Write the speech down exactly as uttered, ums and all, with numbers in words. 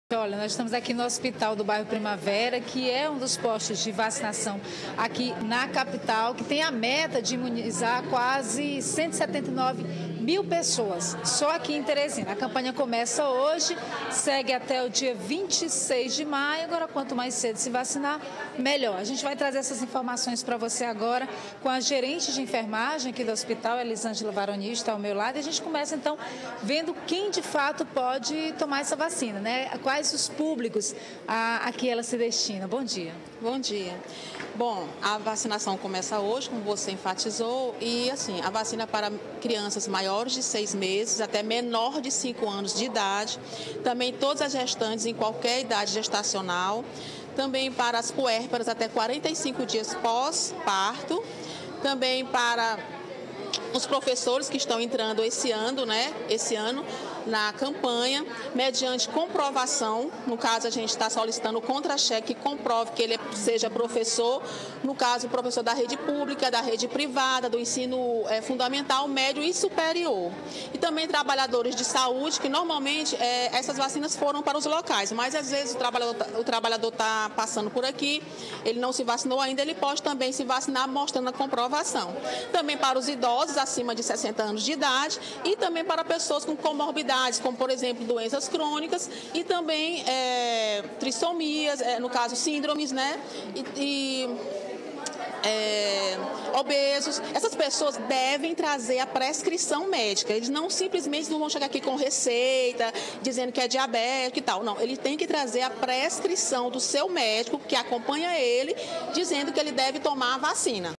Olha, nós estamos aqui no Hospital do Bairro Primavera, que é um dos postos de vacinação aqui na capital, que tem a meta de imunizar quase cento e setenta e nove mil pessoas, só aqui em Teresina. A campanha começa hoje, segue até o dia vinte e seis de maio. Agora, quanto mais cedo se vacinar, melhor. A gente vai trazer essas informações para você agora com a gerente de enfermagem aqui do hospital, Elisângela Varoni, está ao meu lado. E a gente começa, então, vendo quem de fato pode tomar essa vacina, né? Quais os públicos a, a que ela se destina. Bom dia. Bom dia. Bom, a vacinação começa hoje, como você enfatizou, e assim, a vacina para crianças maiores de seis meses até menor de cinco anos de idade, também todas as gestantes em qualquer idade gestacional, também para as puérperas até quarenta e cinco dias pós-parto, também para os professores que estão entrando esse ano, né, esse ano na campanha, mediante comprovação. No caso, a gente está solicitando o contra-cheque que comprove que ele seja professor, no caso, o professor da rede pública, da rede privada, do ensino é, fundamental, médio e superior. E também trabalhadores de saúde, que normalmente é, essas vacinas foram para os locais, mas às vezes o trabalhador o trabalhador está passando por aqui, ele não se vacinou ainda, ele pode também se vacinar mostrando a comprovação. Também para os idosos acima de sessenta anos de idade e também para pessoas com comorbidades, como, por exemplo, doenças crônicas e também é, trissomias, é, no caso, síndromes, né? E, e é, obesos. Essas pessoas devem trazer a prescrição médica. Eles não simplesmente não vão chegar aqui com receita, dizendo que é diabético e tal. Não, ele tem que trazer a prescrição do seu médico, que acompanha ele, dizendo que ele deve tomar a vacina.